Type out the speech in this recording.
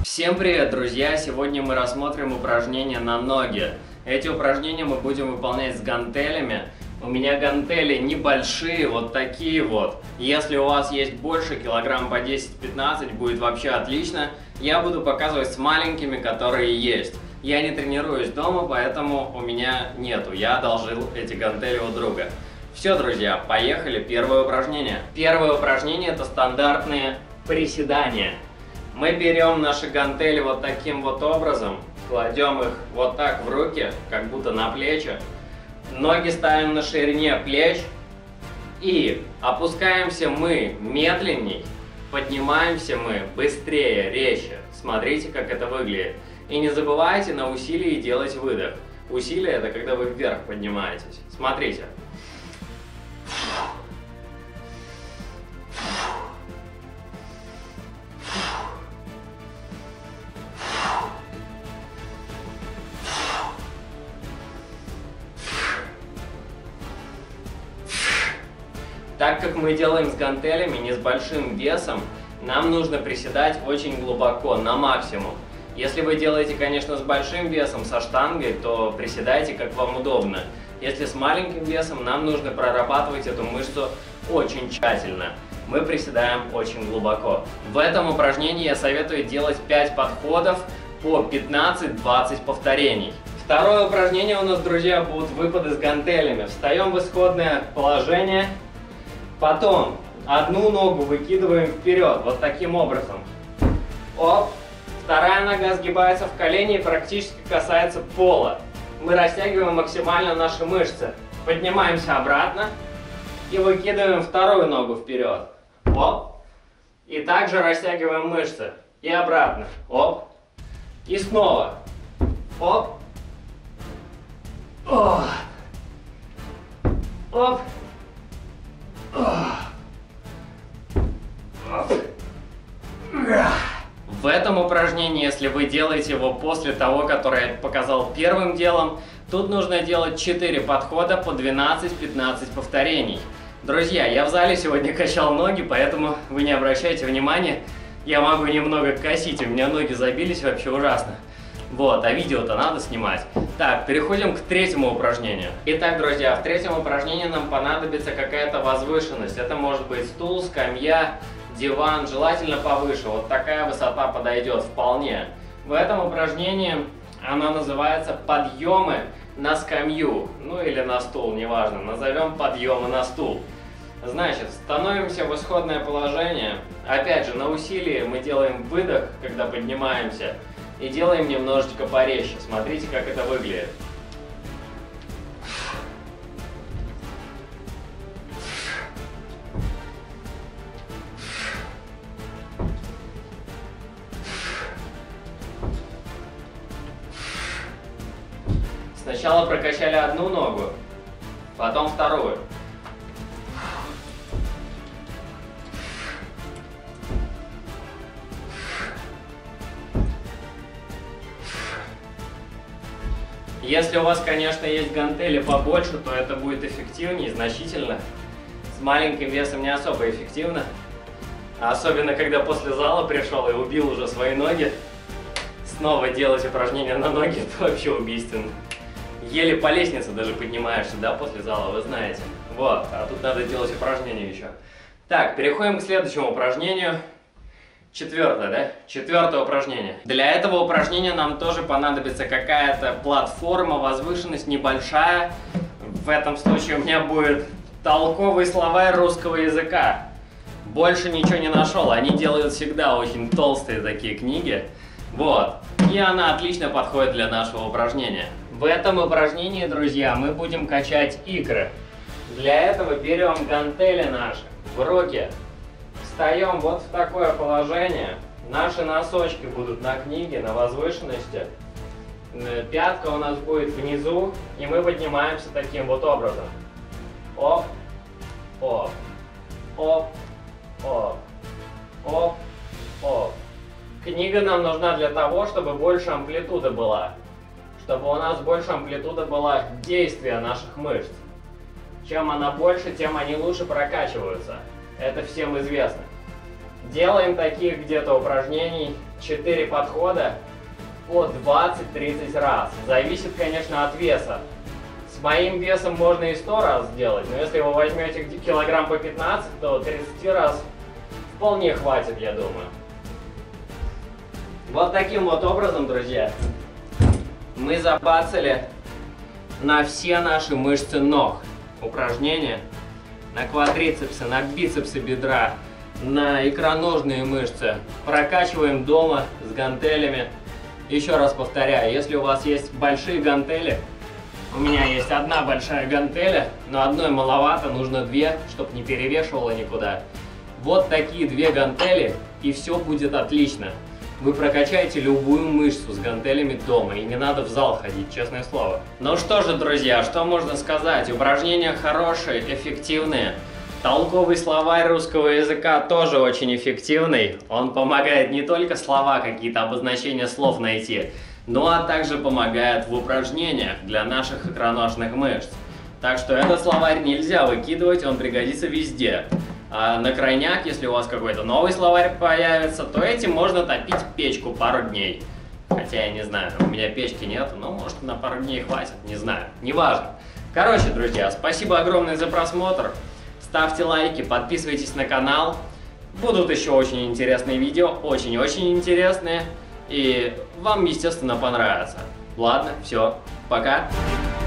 Всем привет, друзья! Сегодня мы рассмотрим упражнения на ноги. Эти упражнения мы будем выполнять с гантелями. У меня гантели небольшие, вот такие вот. Если у вас есть больше, килограмм по 10-15, будет вообще отлично. Я буду показывать с маленькими, которые есть. Я не тренируюсь дома, поэтому у меня нету. Я одолжил эти гантели у друга. Все, друзья, поехали. Первое упражнение. Первое упражнение — это стандартные приседания. Мы берем наши гантели вот таким вот образом, кладем их вот так в руки, как будто на плечи, ноги ставим на ширине плеч и опускаемся мы медленней, поднимаемся мы быстрее, резче. Смотрите, как это выглядит. И не забывайте на усилии делать выдох. Усилие — это когда вы вверх поднимаетесь. Смотрите. Так как мы делаем с гантелями, не с большим весом, нам нужно приседать очень глубоко, на максимум. Если вы делаете, конечно, с большим весом, со штангой, то приседайте как вам удобно. Если с маленьким весом, нам нужно прорабатывать эту мышцу очень тщательно. Мы приседаем очень глубоко. В этом упражнении я советую делать 5 подходов по 15-20 повторений. Второе упражнение у нас, друзья, будут выпады с гантелями. Встаем в исходное положение. Потом одну ногу выкидываем вперед, вот таким образом. Оп. Вторая нога сгибается в колени и практически касается пола. Мы растягиваем максимально наши мышцы. Поднимаемся обратно и выкидываем вторую ногу вперед. Оп. И также растягиваем мышцы. И обратно. Оп. И снова. Оп. Оп. Оп. В этом упражнении, если вы делаете его после того, которое я показал первым делом, тут нужно делать 4 подхода по 12-15 повторений. Друзья, я в зале сегодня качал ноги, поэтому вы не обращайте внимания, я могу немного косить, у меня ноги забились вообще ужасно. Вот, а видео-то надо снимать. Так, переходим к третьему упражнению. Итак, друзья, в третьем упражнении нам понадобится какая-то возвышенность. Это может быть стул, скамья, диван, желательно повыше. Вот такая высота подойдет вполне. В этом упражнении оно называется подъемы на скамью. Ну или на стул, неважно. Назовем подъемы на стул. Значит, становимся в исходное положение. Опять же, на усилии мы делаем выдох, когда поднимаемся. И делаем немножечко порезче. Смотрите, как это выглядит. Сначала прокачали одну ногу, потом вторую. Если у вас, конечно, есть гантели побольше, то это будет эффективнее, значительно. С маленьким весом не особо эффективно. Особенно, когда после зала пришел и убил уже свои ноги. Снова делать упражнения на ноги — это вообще убийственно. Еле по лестнице даже поднимаешься, да, после зала, вы знаете. Вот, а тут надо делать упражнения еще. Так, переходим к следующему упражнению. Четвертое, да? Четвертое упражнение. Для этого упражнения нам тоже понадобится какая-то платформа, возвышенность небольшая. В этом случае у меня будет толковый словарь русского языка. Больше ничего не нашел. Они делают всегда очень толстые такие книги. Вот. И она отлично подходит для нашего упражнения. В этом упражнении, друзья, мы будем качать икры. Для этого берем гантели наши в руки. Встаем вот в такое положение. Наши носочки будут на книге, на возвышенности. Пятка у нас будет внизу, и мы поднимаемся таким вот образом. Оп, оп, оп, оп, оп, оп. Книга нам нужна для того, чтобы больше амплитуда была. Чтобы у нас больше амплитуда была действия наших мышц. Чем она больше, тем они лучше прокачиваются. Это всем известно. Делаем таких где-то упражнений 4 подхода по 20-30 раз. Зависит, конечно, от веса. С моим весом можно и 100 раз сделать, но если вы возьмете килограмм по 15, то 30 раз вполне хватит, я думаю. Вот таким вот образом, друзья, мы забацали на все наши мышцы ног. Упражнения на квадрицепсы, на бицепсы бедра, на икроножные мышцы. Прокачиваем дома с гантелями. Еще раз повторяю, если у вас есть большие гантели, у меня есть одна большая гантеля, но одной маловато, нужно две, чтобы не перевешивало никуда. Вот такие две гантели, и все будет отлично. Вы прокачаете любую мышцу с гантелями дома, и не надо в зал ходить, честное слово. Ну что же, друзья, что можно сказать? Упражнения хорошие, эффективные. Толковый словарь русского языка тоже очень эффективный. Он помогает не только слова, какие-то обозначения слов найти, но а также помогает в упражнениях для наших икроножных мышц. Так что этот словарь нельзя выкидывать, он пригодится везде. А на крайняк, если у вас какой-то новый словарь появится, то этим можно топить печку пару дней. Хотя я не знаю, у меня печки нет, но может на пару дней хватит, не знаю, неважно. Короче, друзья, спасибо огромное за просмотр. Ставьте лайки, подписывайтесь на канал. Будут еще очень интересные видео, очень-очень интересные. И вам, естественно, понравится. Ладно, все, пока.